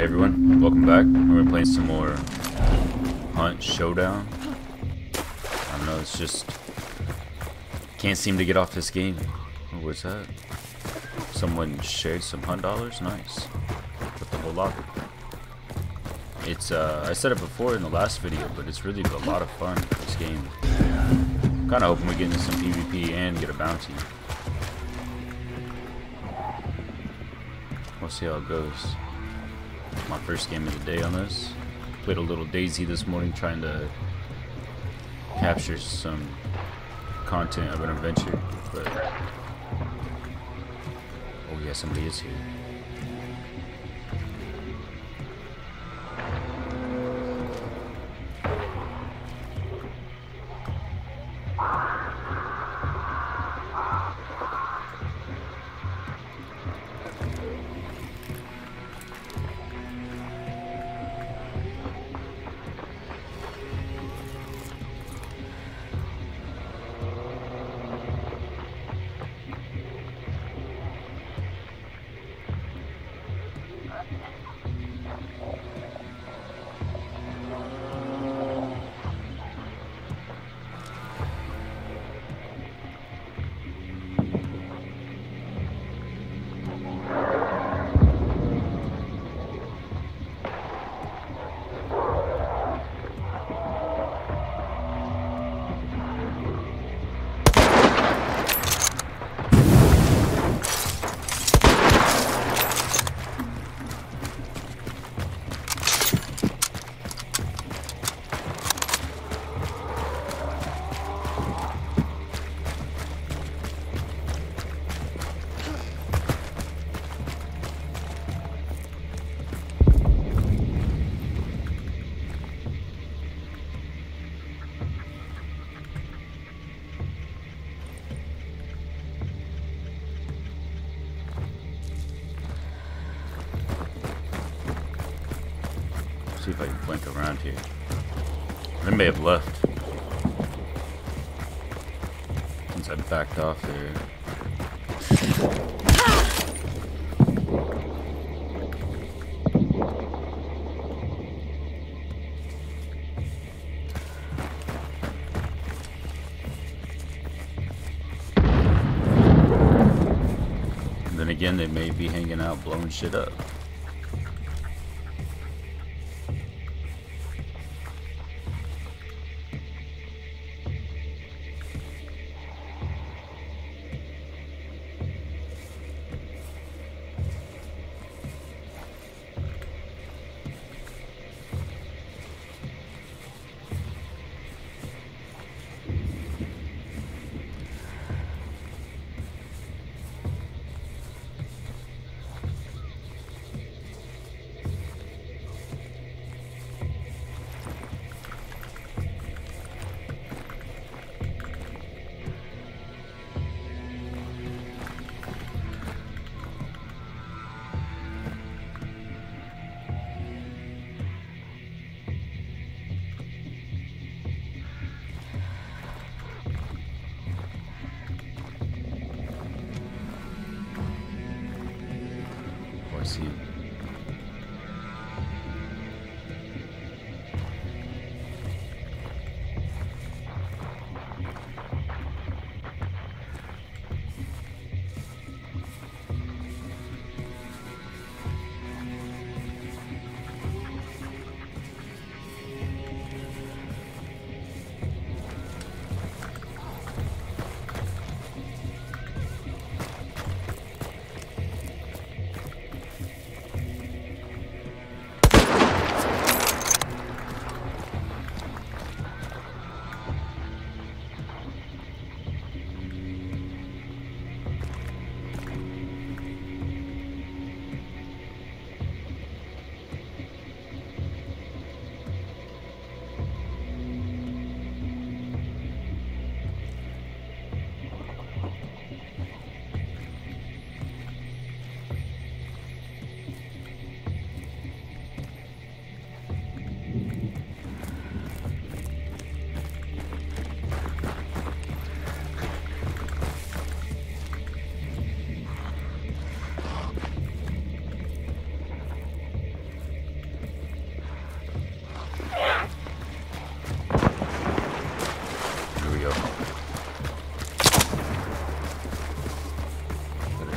everyone, welcome back. We're playing some more Hunt Showdown. I don't know, it's just can't seem to get off this game. What was that? Someone shared some Hunt dollars? Nice. With the whole locker. It's I said it before in the last video, but it's really a lot of fun, this game. Kinda hoping we get into some PvP and get a bounty. We'll see how it goes. My first game of the day on this. Played a little Daisy this morning trying to capture some content of an adventure, but oh yeah, somebody is here. See if I can flank around here. They may have left since I backed off there. And then again, they may be hanging out blowing shit up. See him.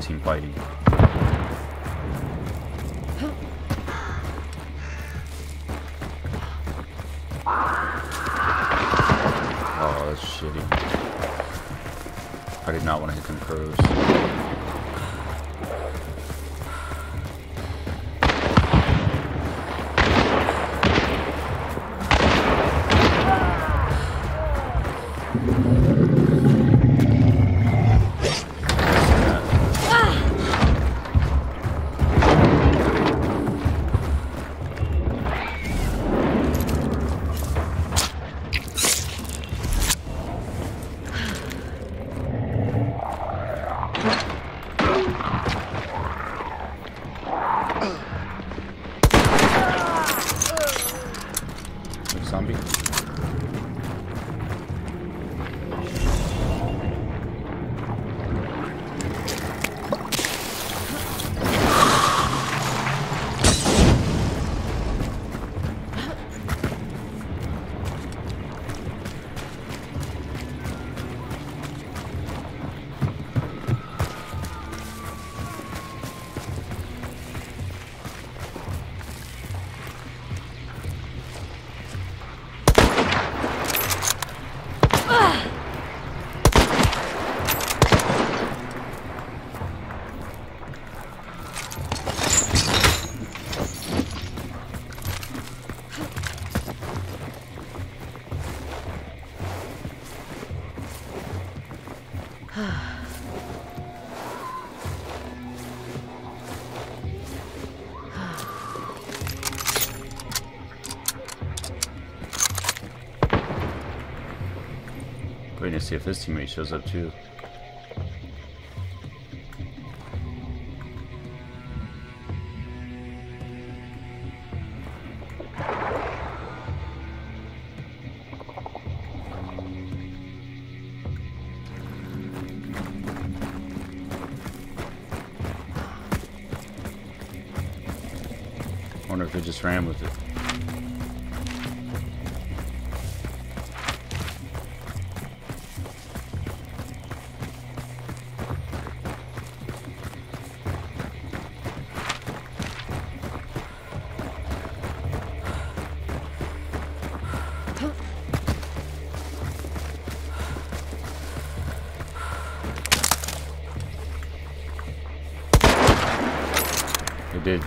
team fighting. Oh, that's shitty. I did not want to hit them crows. Zombie. Waiting to see if his teammate shows up too. Wonder if they just ran with it. It did.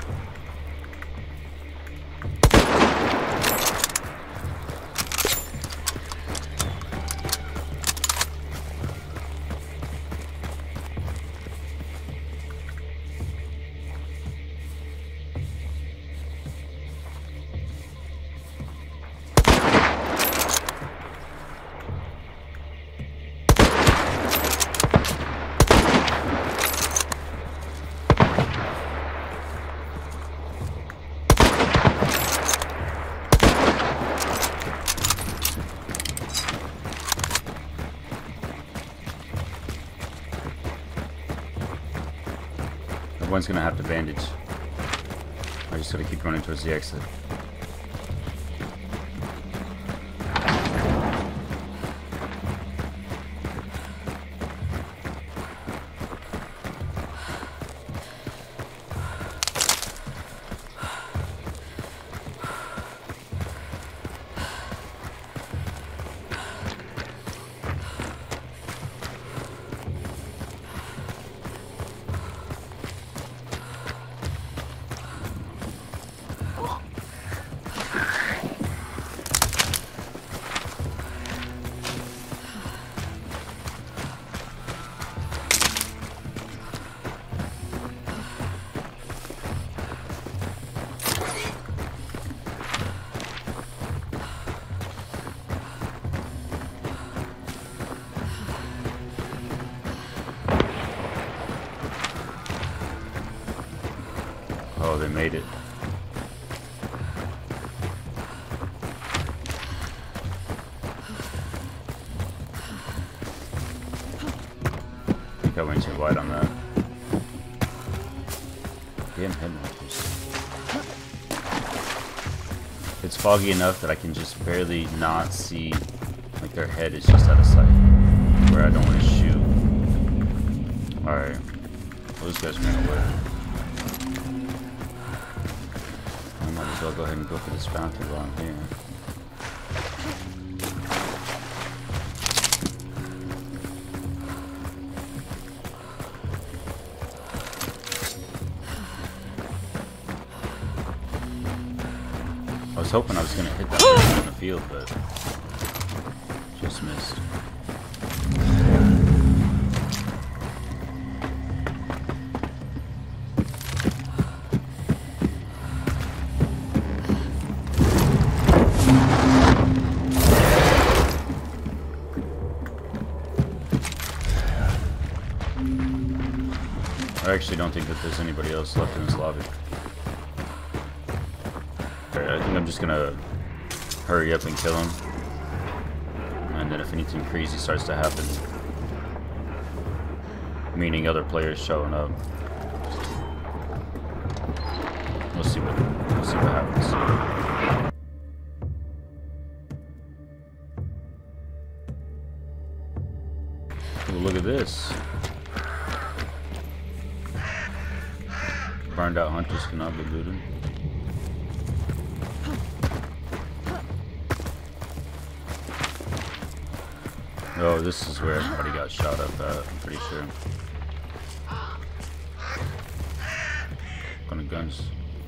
One's gonna have to bandage. I just gotta keep running towards the exit. Oh, they made it. I think I went too wide on that. Damn headmarkers. It's foggy enough that I can just barely not see, like their head is just out of sight, where I don't want to shoot. Alright. Those guys ran away. I might as well go ahead and go for this bounty while I'm here. I was hoping I was going to hit that person in the field, but just missed. I actually don't think that there's anybody else left in this lobby. I think I'm just gonna hurry up and kill him, and then if anything crazy starts to happen, meaning other players showing up, we'll see what happens. Well, look at this. Burned out hunters cannot be looted. Oh, this is where everybody got shot up at, I'm pretty sure. Gun of guns.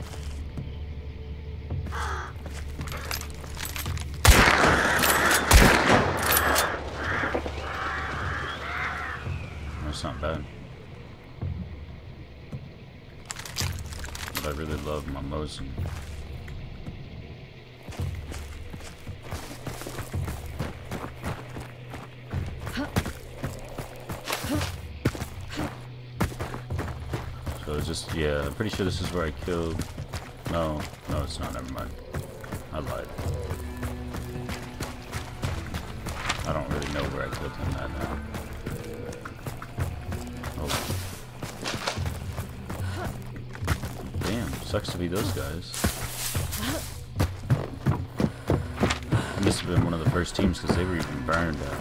That's not bad. But I really love my Mosin. So it's just, yeah, I'm pretty sure this is where I killed. No, it's not, never mind. I lied. I don't really know where I killed him at now. Oh. Damn, sucks to be those guys. I must have been one of the first teams because they were even burned out.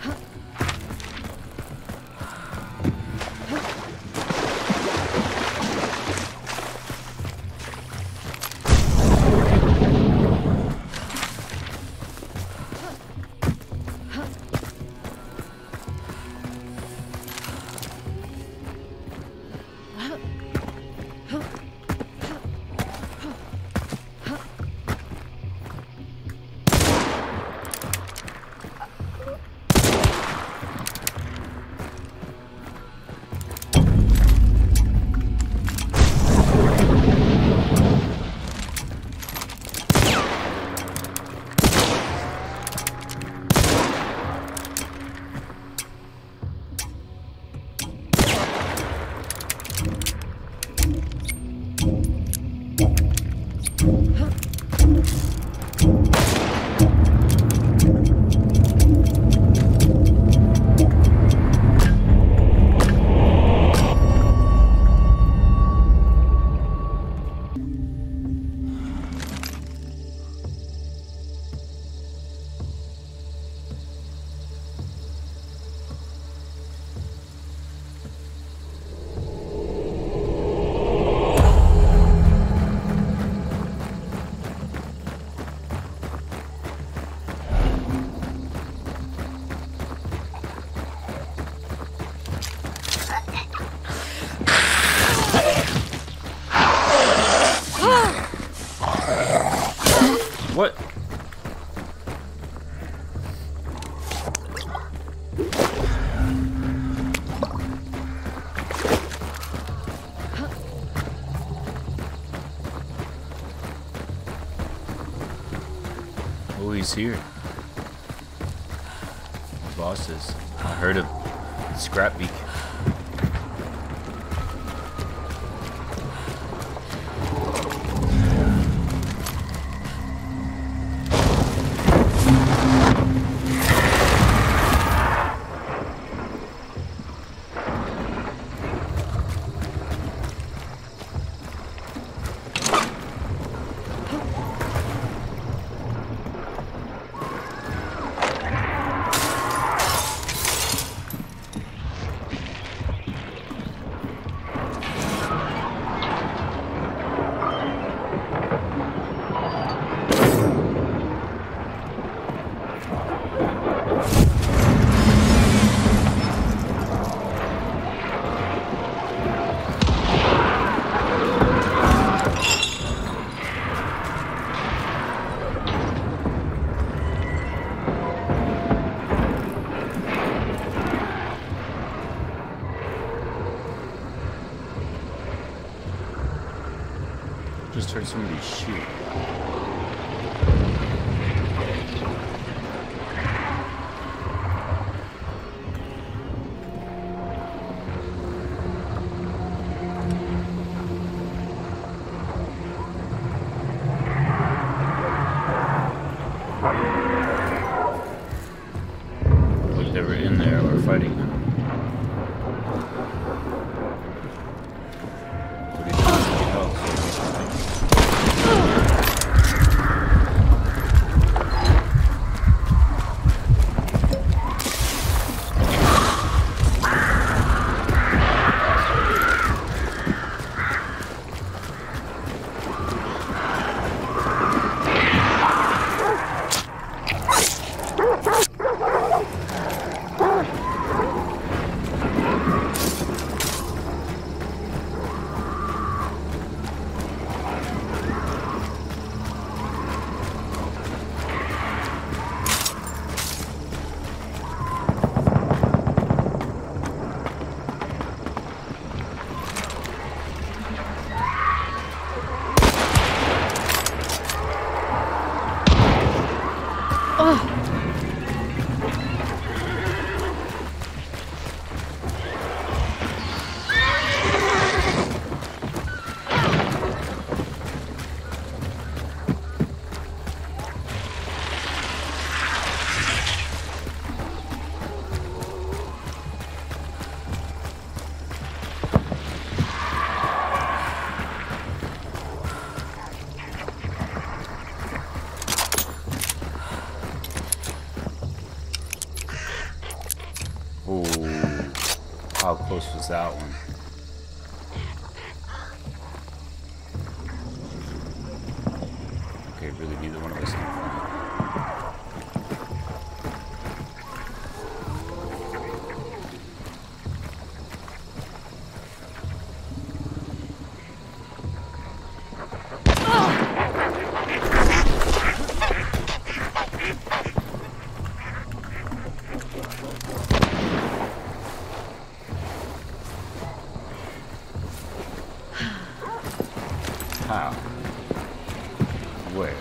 What? Oh, he's here. The boss is. I heard him. Scrapbeak. Just heard somebody shoot. Look, they were in there. We're fighting them. What do you think? How close was that one? Okay, really neither one of us can find how? Where?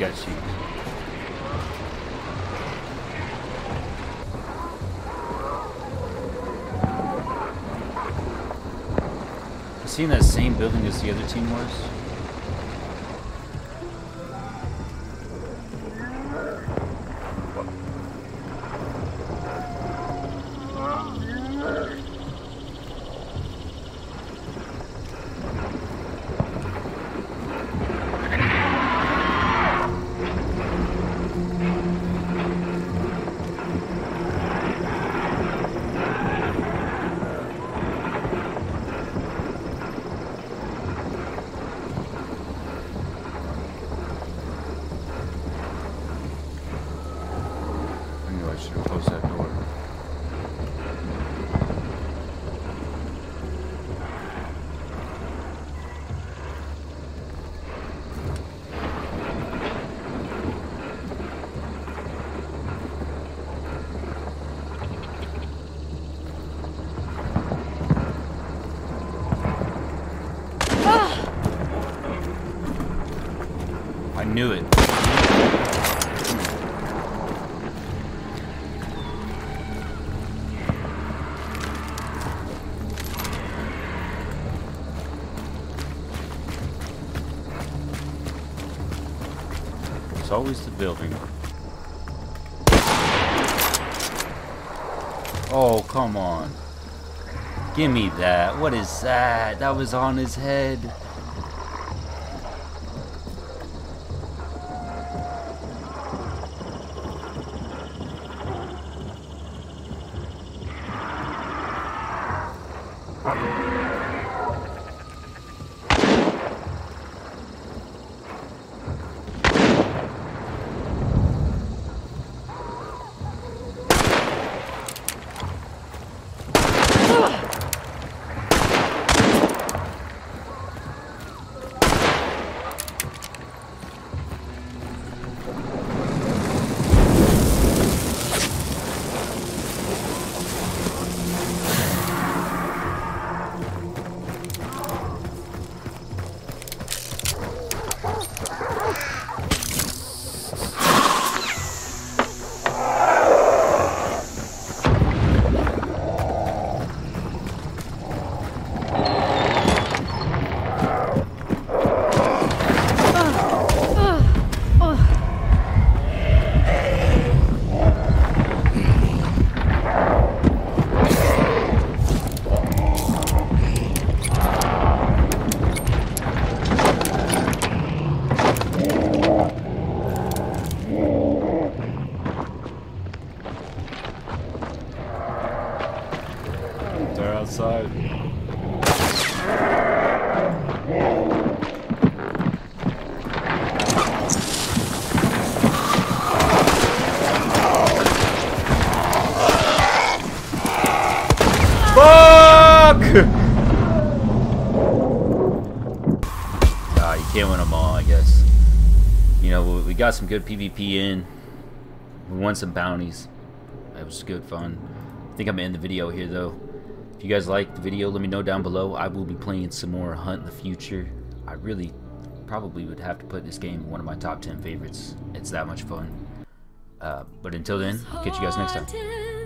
sketchy. Is he in that same building as the other team was? I should have closed that door. I knew it. It's always the building. Oh, come on. Give me that. What is that? That was on his head. They're outside. Fuck! Nah, you can't win them all, I guess. You know, we got some good PvP in. We won some bounties. That was good fun. I think I'm gonna end the video here, though. If you guys liked the video, let me know down below. I will be playing some more Hunt in the future. I really probably would have to put this game in one of my top 10 favorites. It's that much fun. But until then, I'll catch you guys next time.